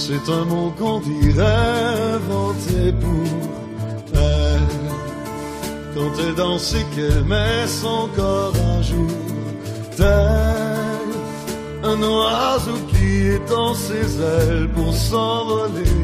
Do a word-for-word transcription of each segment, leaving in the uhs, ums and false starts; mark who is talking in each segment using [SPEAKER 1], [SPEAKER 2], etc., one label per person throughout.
[SPEAKER 1] C'est un mot qu'on dirait inventé pour elle. Quand elle danse et qu'elle met son corps à jour, tel un oiseau qui étend ses ailes pour s'envoler.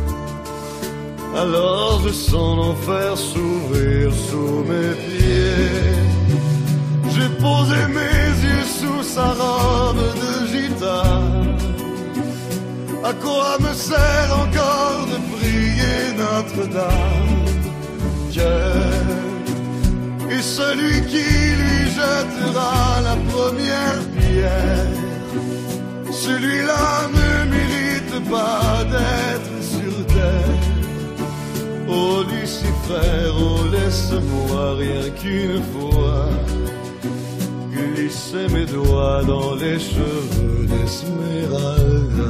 [SPEAKER 1] Alors je sens l'enfer s'ouvrir sous mes pieds. J'ai posé mes yeux sous sa robe de gitane. À quoi me sert encore de prier Notre-Dame? Dieu est celui qui lui jettera la première pierre. Celui-là ne mérite pas d'être sur terre. Oh Lucifer, oh laisse-moi rien qu'une fois glisser mes doigts dans les cheveux d'Esmeralda.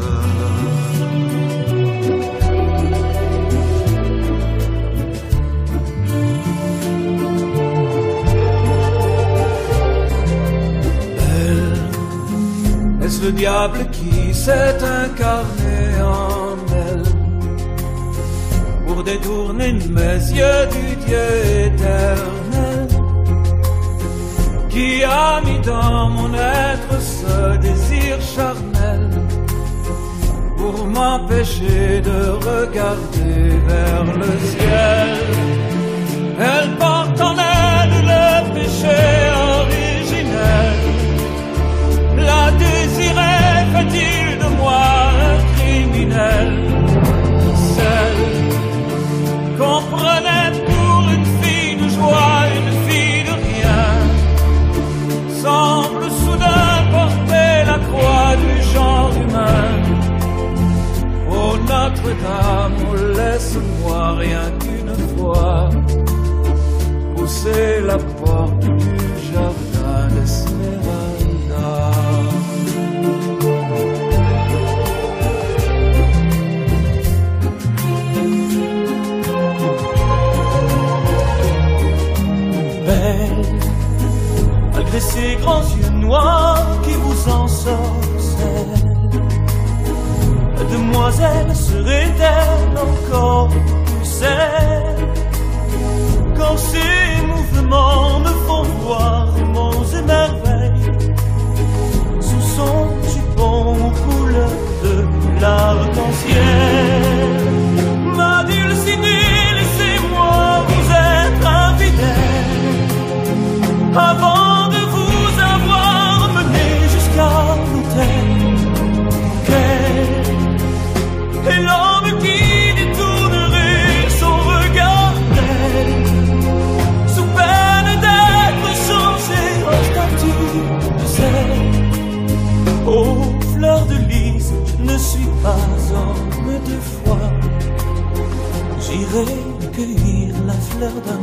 [SPEAKER 2] Elle, est-ce le diable qui s'est incarné en elle pour détourner mes yeux du Dieu éternel, qui a mis dans mon être ce désir charnel pour m'empêcher de regarder vers le ciel. Elle porte en elle le péché originel, la désirait, fait-il de moi un criminel. Celle qu'on prenait pour une fille de joie, une fille de rien, semble soudain porter la croix du genre humain. Oh Notre-Dame, oh laisse-moi rien qu'une fois pousser la porte du jardin d'Esmeralda. Belle, malgré ces grands yeux noirs qui vous ensorcellent, la demoiselle serait-elle encore plus celle quand ses mouvements me font voir monts et merveilles sous son jupon aux couleurs de l'arc-en-ciel? Ma Dulcinée, laissez-moi vous être infidèle avant de vous avoir mené jusqu'à l'autel. Quel est l'homme qui détournerait son regard d'elle, sous peine d'être changé en statue de sel? Oh, fleur de lys, je ne suis pas homme de foi, j'irai cueillir la fleur d'un